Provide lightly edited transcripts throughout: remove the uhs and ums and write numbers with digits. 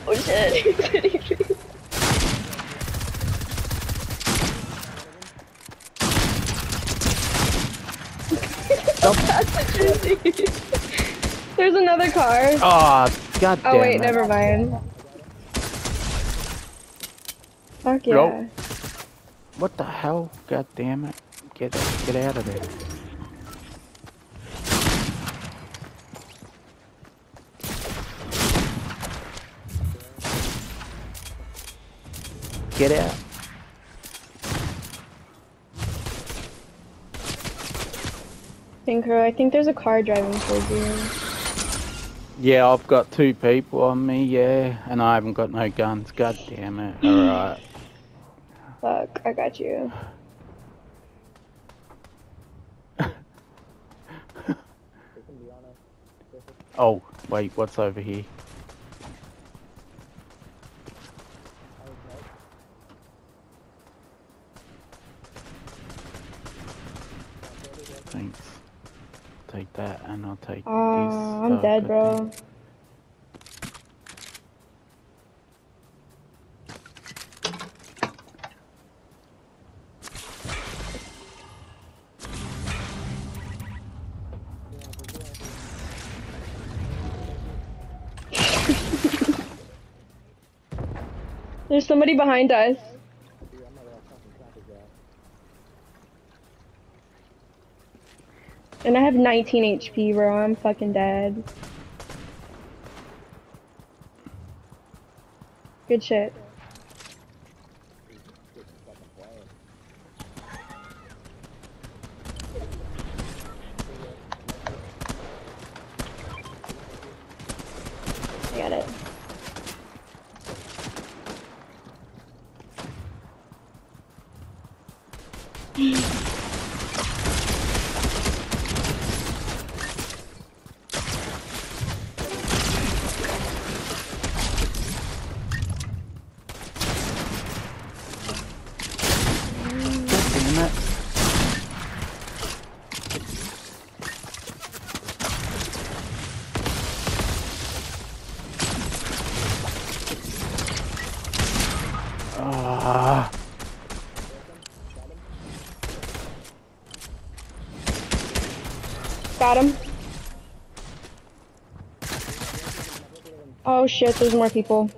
Oh shit. Stop. There's another car. Oh, god damn Oh wait, it. never mind. Fuck Nope. yeah. What the hell? God damn it. Get out of there. Get out. Tinker, I think there's a car driving towards you. Yeah, I've got 2 people on me, yeah, and I haven't got no guns. God damn it. Alright. Fuck, I got you. Oh, wait, what's over here? Thanks. Take that, and I'll take this. I'm dead, bro. There's somebody behind us. And I have 19 HP, bro. I'm fucking dead. Good shit. I got it. Damn it. Ah. Got him. Oh shit, there's more people.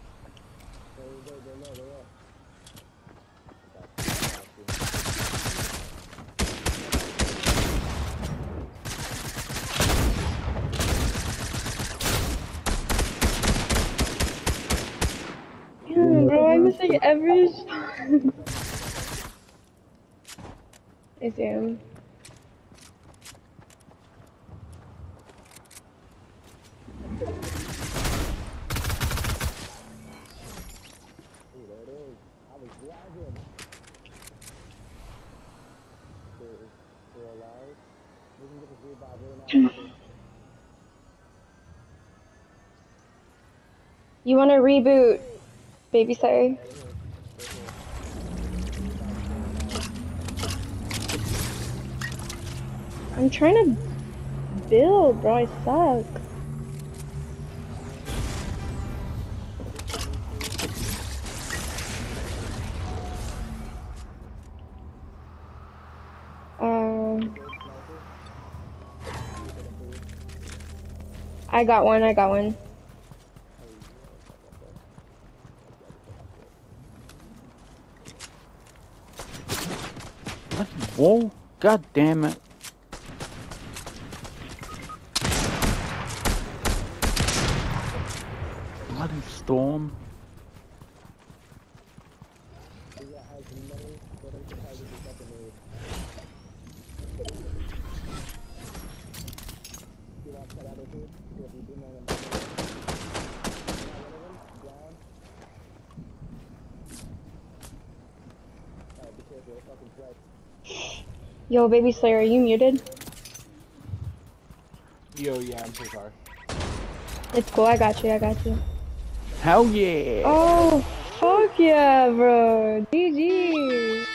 Damn, bro, I'm missing every shot. I see him. You want to reboot, babysitter? I'm trying to build, bro. I suck. I got one. I got one. What? Whoa. God damn it. Bloody storm. Yo, baby Slayer, are you muted? Yo, yeah, I'm so sorry. It's cool. I got you. I got you. Hell yeah. Oh, fuck yeah, bro. GG.